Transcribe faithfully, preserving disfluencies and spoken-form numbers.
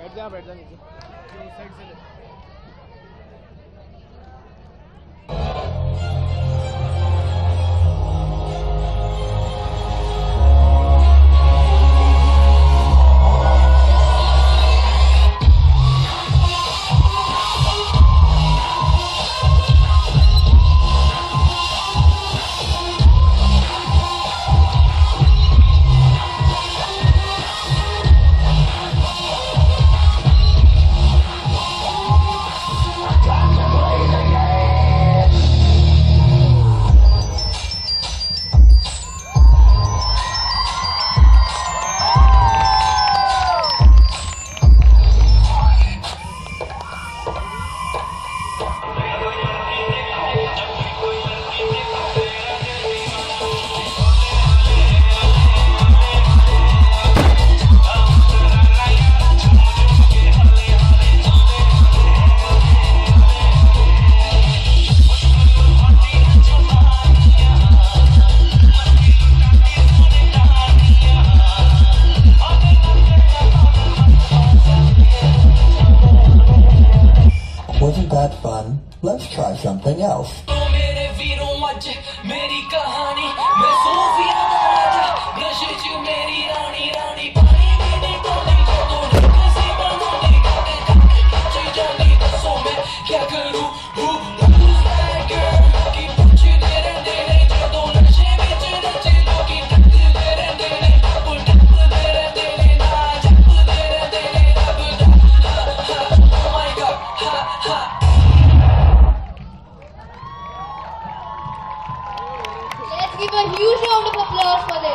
बैठ जा बैठ जा नीचे साइड से ले। Wasn't that fun? Let's try something else. Let's give a huge round of applause for them.